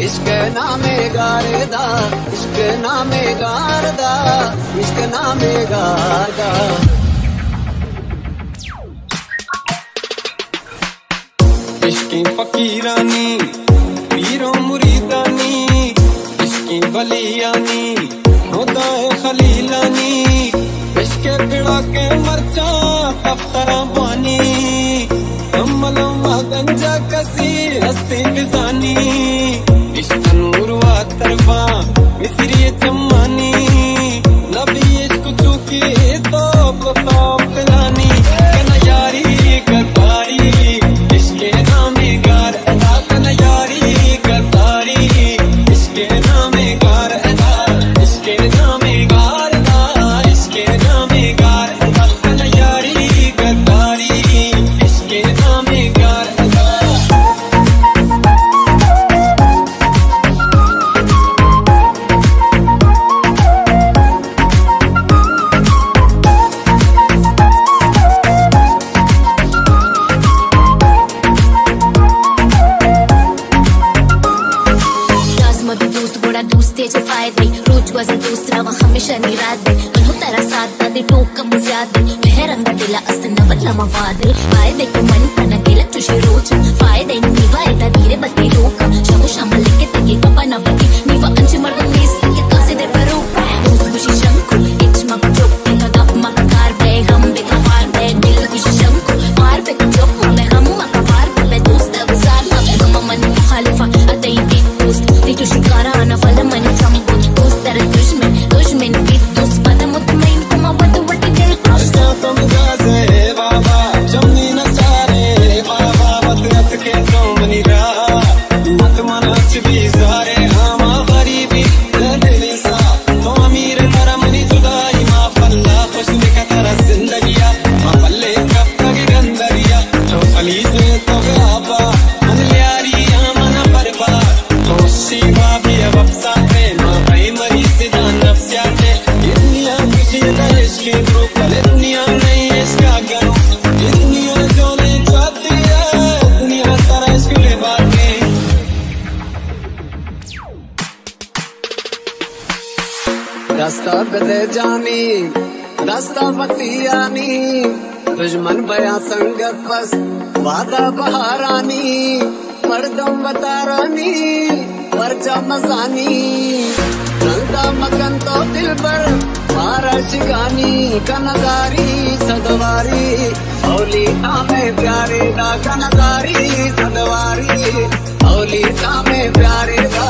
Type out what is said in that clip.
इश्क नामे गारदा, इश्क नामे गारदा, इश्क नामे गारदा। इश्की फकीरानी पीरों मुरीदानी, इश्की वलियानी खुदाए खलीलानी, इश्के बिड़ा के मरचा अफ्तरा बानी, अमलों गंजा कसी हस्ती बिजानी, इश्क नूर वा तरफा मिसरी चम्मानी, नबी इश्क चुकी तो पिलानी, कना यारी गद्दारी इश्के नामे गार अदा, कना यारी गद्दारी इश्के नामे गार अदा, इश्के नामे गार अदा, इश्के नामे गार अदा, कना यारी गद्दारी इश्के नामे गार अदा। दोस्त तेज फायदे रोज वजन दोस्त रवा हमेशा निरादे मन हो तेरा साथ दे टोक कम ज्यादा मेहरंगा दिला अस्तन वल्ला मवादे फायदे को मन पना गेला तुझे रोज फायदे नी वायदा धीरे बत्ती लोक शामो शाम लेके तके कपना बती नीवा अंच मर्द मेस के कासे दे परो दोस्त खुशी शंको इच मा चोक न दप मा कार बे हम बे कवार बे दिल खुशी शंको मार पे चोक मैं हम मा कवार बे दोस्त वसार हम मन मुखालिफा अतई के दोस्त ती तो शिकारा ना फल मन रास्ता बदे जानी रास्ता बतियानी, दुश्मन बया संगत बस वादा बहारानी, मर्दम बतारानी परचा मजानी, रंगा मगन तो दिल पर मारा शिकानी, कनजारी सदवारी औली तामे प्यारे दा, कनजारी सदवारी औली तामे प्यारे दा।